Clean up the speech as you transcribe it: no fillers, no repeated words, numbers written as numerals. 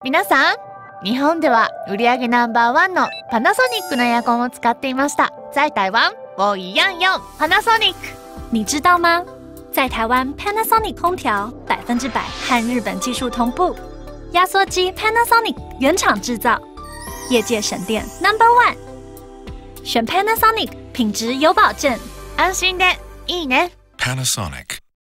皆さん、日本では売上ナンバーワンのパナソニックのエアコンを使っていました。在台湾，我一样用 Panasonic。 你知道吗？在台湾 Panasonic 空调100%和日本技术同步，压缩机 Panasonic 原厂制造，业界省电 No.1。选 Panasonic 品质有保证， 安心でいいね。 Panasonic